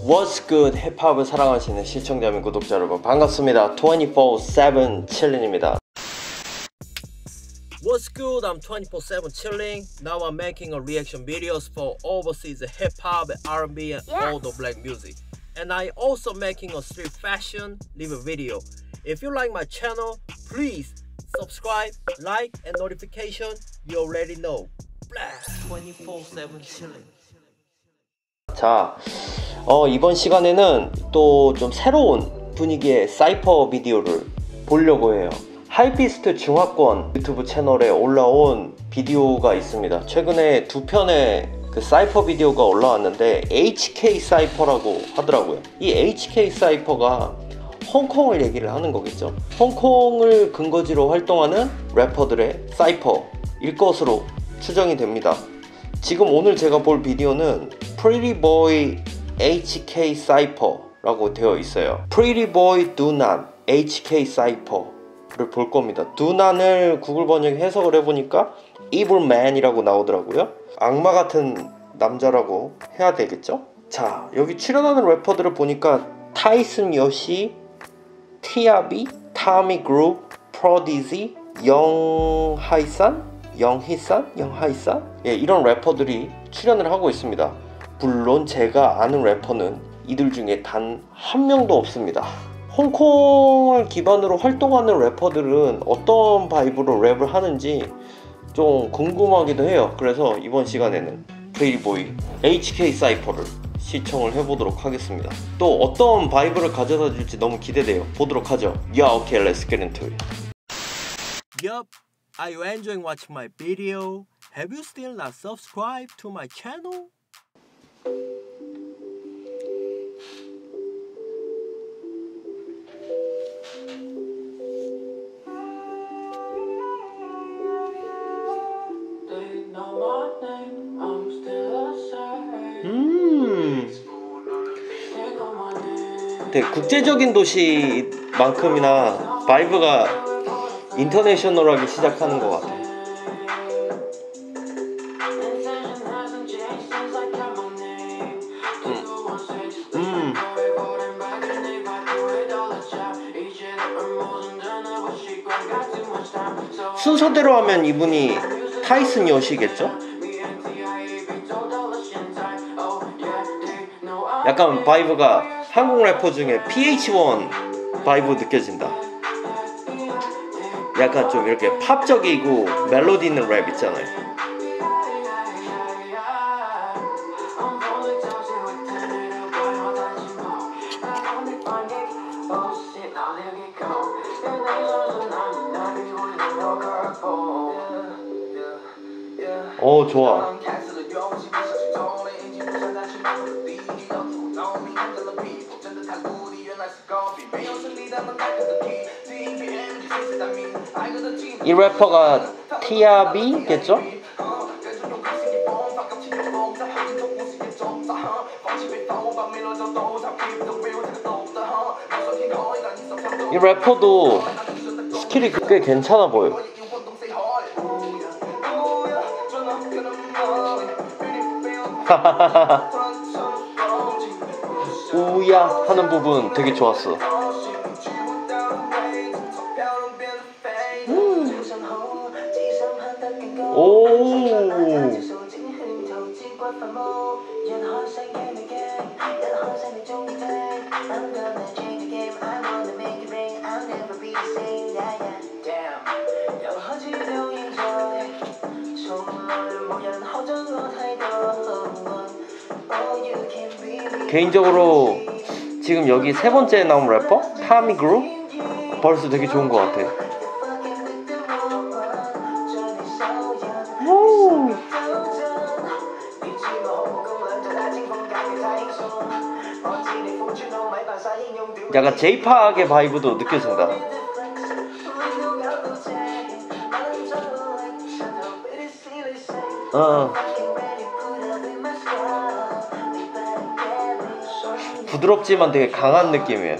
What's good? 힙합을 사랑하시는 시청자 및 구독자 여러분 반갑습니다. 24/7 chilling입니다. What's good? I'm 24/7 chilling. Now I'm making a reaction videos for overseas hip-hop, R&B and all the black music. And I also making a street fashion review video. If you like my channel, please subscribe, like and notification. You already know. Blast 24/7 chilling. 자, 이번 시간에는 또 좀 새로운 분위기의 사이퍼 비디오를 보려고 해요. 하이피스트 중화권 유튜브 채널에 올라온 비디오가 있습니다. 최근에 두 편의 그 사이퍼 비디오가 올라왔는데 HK 사이퍼라고 하더라고요. 이 HK 사이퍼가 홍콩을 얘기를 하는 거겠죠. 홍콩을 근거지로 활동하는 래퍼들의 사이퍼일 것으로 추정이 됩니다. 지금 오늘 제가 볼 비디오는 Pretty Boy HK Cypher라고 되어 있어요. Pretty Boy Do Not HK Cypher를 볼 겁니다. Do Not을 구글 번역 해석을 해보니까 Evil Man이라고 나오더라고요. 악마 같은 남자라고 해야 되겠죠? 자, 여기 출연하는 래퍼들을 보니까 타이슨 요시, 티아비, 타미 그룹, 프로디지, 영하이산? 이런 래퍼들이 출연을 하고 있습니다. 물론 제가 아는 래퍼는 이들 중에 단 한 명도 없습니다. 홍콩을 기반으로 활동하는 래퍼들은 어떤 바이브로 랩을 하는지 좀 궁금하기도 해요. 그래서 이번 시간에는 프레이보이 HK 사이퍼를 시청을 해보도록 하겠습니다. 또 어떤 바이브를 가져다 줄지 너무 기대돼요. 보도록 하죠. Yeah, okay, let's get into it. Yup. Are you enjoying watching my video? Have you still not subscribed to my channel? 되게 국제적인 도시만큼이나 바이브가 인터내셔널하게 시작하는 것 같아요. 순서대로 하면 이분이 타이슨 요시겠죠? 약간 바이브가 한국 래퍼 중에 PH1 바이브 느껴진다. 약간 좀 이렇게 팝적이고 멜로디 있는 랩 있잖아요. 좋아. 이 래퍼가 티아비겠죠? 이 래퍼도 스킬이 꽤 괜찮아 보여. 우야 하는 부분 되게 좋았어. 개인적으로 지금 여기 세 번째 나온 래퍼 타미 그룹 벌써 되게 좋은 것 같아. 약간 제이팍의 바이브도 느껴진다. 부드럽지만 되게 강한 느낌이에요.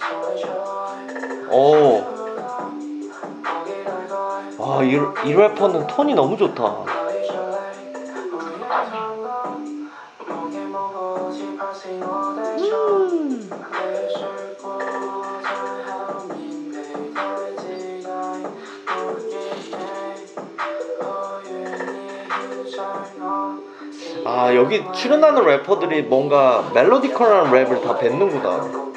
이 래퍼는 톤이 너무 좋다. 아, 여기 출연하는 래퍼들이 뭔가 멜로디컬한 랩을 다 뱉는구나.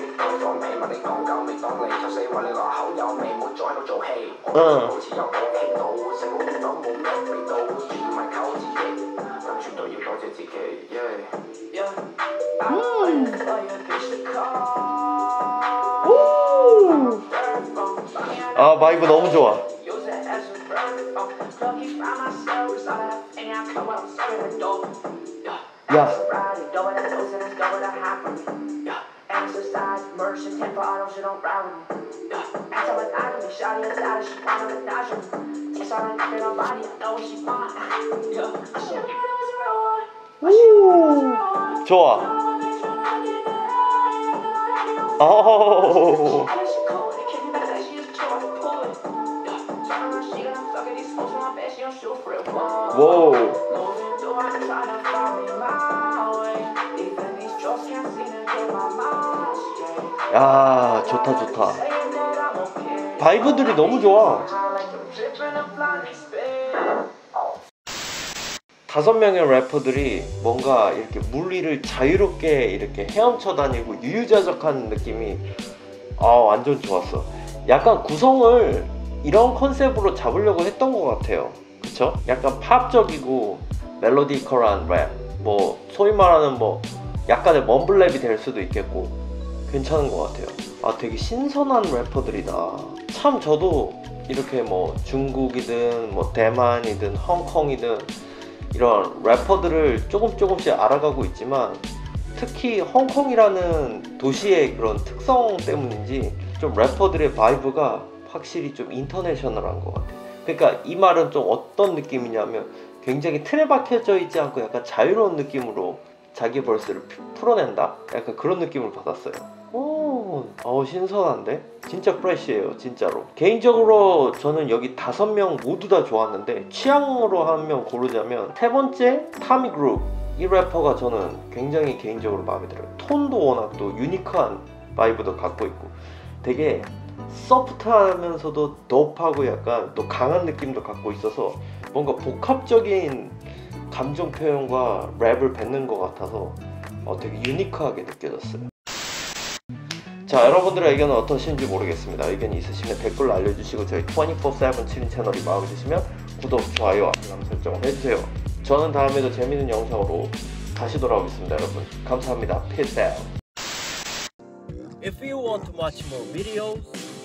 아, 바이브 너무 좋아. 야. 오, 좋아. 오. 와우. 야, 좋다 좋다. 바이브들이 너무 좋아. 5명의 래퍼들이 뭔가 이렇게 물리를 자유롭게 이렇게 헤엄쳐 다니고 유유자적한 느낌이 완전 좋았어. 약간 구성을 이런 컨셉으로 잡으려고 했던 것 같아요. 그쵸? 약간 팝적이고 멜로디컬한 랩, 뭐 소위 말하는 뭐 약간의 멈블랩이 될 수도 있겠고 괜찮은 것 같아요. 되게 신선한 래퍼들이다. 참 저도 이렇게 뭐 중국이든 뭐 대만이든 홍콩이든 이런 래퍼들을 조금씩 알아가고 있지만 특히 홍콩이라는 도시의 그런 특성 때문인지 좀 래퍼들의 바이브가 확실히 좀 인터내셔널한 것 같아요. 그러니까 이 말은 좀 어떤 느낌이냐면 굉장히 틀에 박혀져 있지 않고 약간 자유로운 느낌으로 자기 벌스를 풀어낸다? 약간 그런 느낌을 받았어요. 신선한데? 진짜 프레쉬해요, 진짜로. 개인적으로 저는 여기 5명 모두 다 좋았는데 취향으로 한 명 고르자면 세 번째 타미 그룹, 이 래퍼가 저는 굉장히 개인적으로 마음에 들어요. 톤도 워낙 또 유니크한 바이브도 갖고 있고 되게 소프트하면서도 도프하고 약간 또 강한 느낌도 갖고 있어서 뭔가 복합적인 감정 표현과 랩을 뱉는 것 같아서 되게 유니크하게 느껴졌어요. 자, 여러분들의 의견은 어떠신지 모르겠습니다. 의견이 있으시면 댓글로 알려주시고 저희 24/7 7인 채널이 마음에 드시면 구독, 좋아요, 알람 설정을 해주세요. 저는 다음에도 재밌는 영상으로 다시 돌아오겠습니다. 여러분 감사합니다. Peace out. If you want to watch more videos